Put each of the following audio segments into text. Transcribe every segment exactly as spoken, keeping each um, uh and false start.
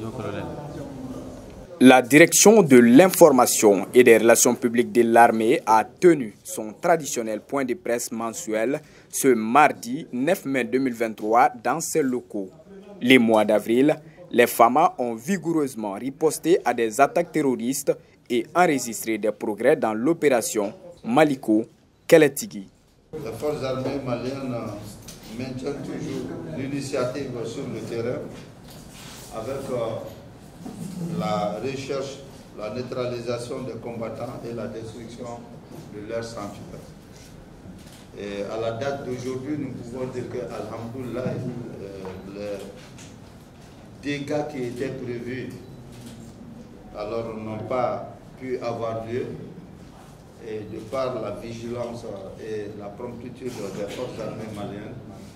La direction de l'information et des relations publiques de l'armée a tenu son traditionnel point de presse mensuel ce mardi neuf mai deux mille vingt-trois dans ses locaux. Les mois d'avril, les Fama ont vigoureusement riposté à des attaques terroristes et enregistré des progrès dans l'opération Maliko-Kélétigui. Les forces armées maliennes maintiennent toujours l'initiative sur le terrain avec euh, la recherche, la neutralisation des combattants et la destruction de leurs sanctuaires. Et à la date d'aujourd'hui, nous pouvons dire que, alhamdoulilah, euh, les dégâts qui étaient prévus alors n'ont pas pu avoir lieu. Et de par la vigilance et la promptitude des forces armées maliennes.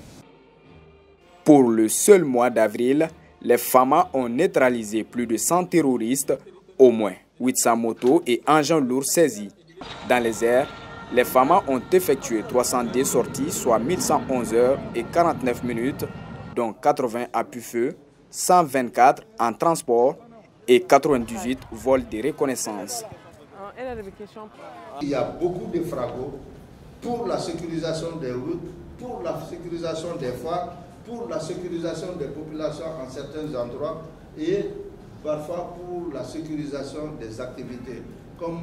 Pour le seul mois d'avril, les Fama ont neutralisé plus de cent terroristes, au moins huit cents motos et engins lourds saisis. Dans les airs, les Fama ont effectué trois cent deux sorties, soit mille cent onze heures et quarante-neuf minutes, dont quatre-vingts appui-feu, cent vingt-quatre en transport et quatre-vingt-dix-huit vols de reconnaissance. Il y a beaucoup de fragos pour la sécurisation des routes, pour la sécurisation des phares, pour la sécurisation des populations en certains endroits et parfois pour la sécurisation des activités. Comme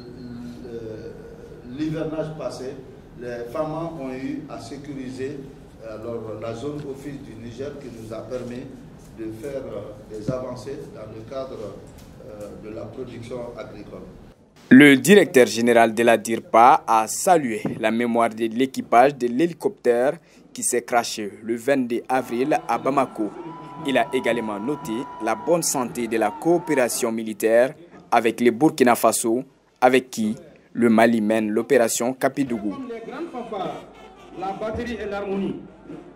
l'hivernage passé, les Fama ont eu à sécuriser alors, la zone office du Niger qui nous a permis de faire des avancées dans le cadre de la production agricole. Le directeur général de la DIRPA a salué la mémoire de l'équipage de l'hélicoptère qui s'est crashé le vingt-deux avril à Bamako. Il a également noté la bonne santé de la coopération militaire avec les Burkina Faso, avec qui le Mali mène l'opération Capidougou. La batterie et l'harmonie.